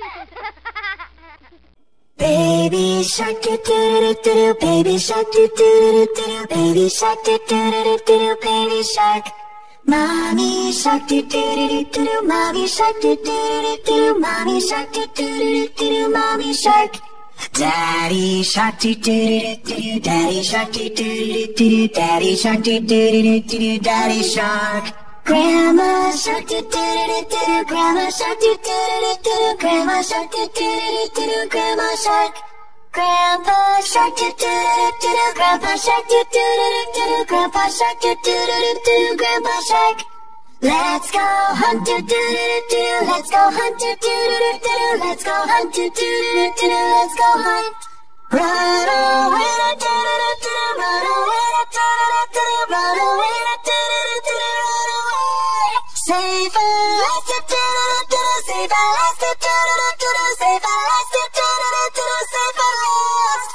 Baby shark do do do do, baby shark do do do do, baby shark do do do do, baby shark. Mommy shark do do do do, mommy shark do do do, mommy shark do do do, mommy shark. Daddy shark do do do, daddy shark do do do, daddy shark do do do, daddy shark. Grandma shark do do do, grandma shark do do do, grandma shark do do do, grandma shark. Grandpa shark do do do, grandpa shark do do do, grandpa shark do do do, grandpa shark. Let's go hunt do do do, let's go hunt do do do, let's go hunt do do do, let's go hunt. Run away do do do, run away do do do, run away do do do, run away. Save a life do do do, save a life do do do, save a life do do do, save a life.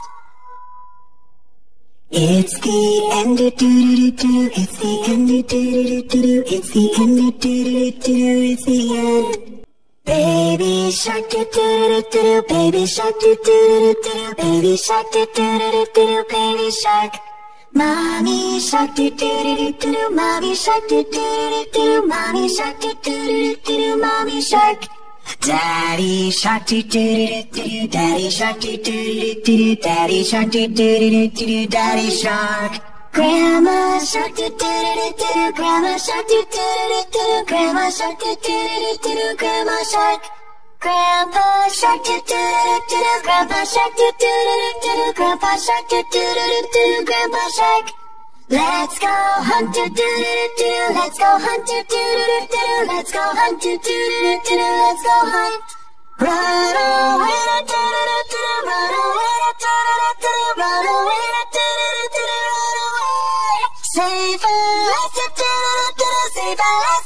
It's the end do do do, it's the end do do do, it's the end do do do, it's the end. Baby shark do do do, baby shark do do do, baby shark do do do, baby shark. Mommy shark do do do, mommy shark do do do, mommy shark do do do, mommy shark. Daddy shark do do do, daddy shark do do do, daddy shark do do do, daddy shark. Grandma shark do do do, grandma shark do do do, grandma shark do do do, grandma shark. Grandpa shark do do do, grandpa shark do do do, grandpa shark do do do, grandpa shark. Let's go hunt do do do, let's go hunt do do do, let's go hunt do do do, let's go hunt. Run away do do do, run away do do do, run away do do do, run away. Save a life do do do, save a life.